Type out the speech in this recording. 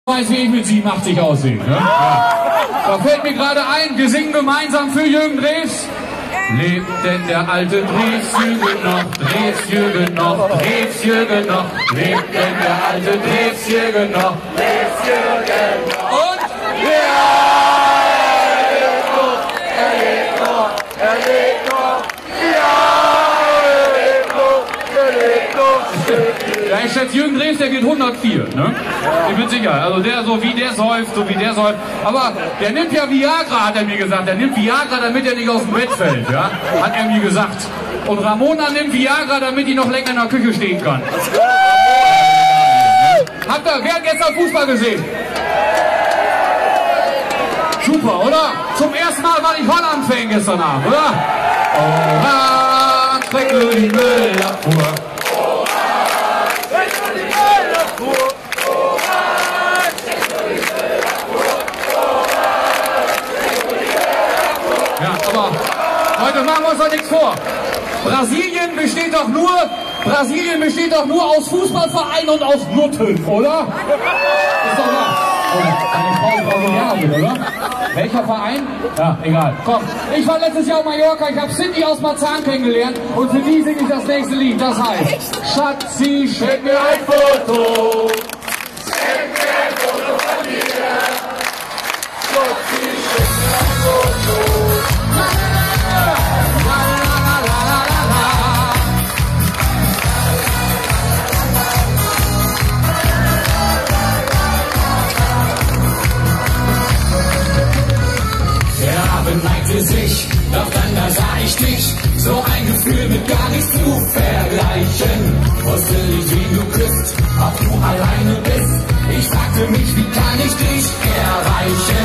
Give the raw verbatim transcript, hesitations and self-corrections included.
weiß, wie ich mit siebenundachtzig aussehe. Ne? Ja. Da fällt mir gerade ein, wir singen gemeinsam für Jürgen Drews. Lebt denn der alte Drews Jürgen noch, Drews Jürgen noch, Drews Jürgen noch, lebt denn der alte Drews Jürgen noch, Drews Jürgen noch. Und? Ja, er lebt noch, er lebt noch, er lebt noch, ja, er lebt noch, er lebt noch. Ja, ich schätze, Jürgen Drews, der geht hundertvier, ne? Ich bin sicher, also der, so wie der säuft, so wie der säuft, aber der nimmt ja Viagra, hat er mir gesagt, der nimmt Viagra, damit er nicht aus dem Bett fällt, ja? Hat er mir gesagt. Und Ramona nimmt Viagra, damit die noch länger in der Küche stehen kann. Habt ihr, wer hat gestern Fußball gesehen? Super, oder? Zum ersten Mal war ich Holland-Fan gestern Abend, oder? Holland, Strecke die Müllabfuhr. Ja, aber heute machen wir uns doch nichts vor. Brasilien besteht doch nur, Brasilien besteht doch nur aus Fußballvereinen und aus Nutten, oder? Ist doch wahr. Eine Frau Brasilianerin, oder? Welcher Verein? Ja, egal. Komm, ich war letztes Jahr auf Mallorca, ich habe Cindy aus Marzahn kennengelernt und für die singe ich das nächste Lied. Das heißt, Schatzi, schick mir ein Foto. Schick mir ein Foto von dir. Schatzi, schick mir ein Foto. Neigte sich, doch dann da sah ich dich. So ein Gefühl mit gar nichts zu vergleichen. Wusste nicht, wen du küsst, ob du alleine bist. Ich fragte mich, wie kann ich dich erreichen?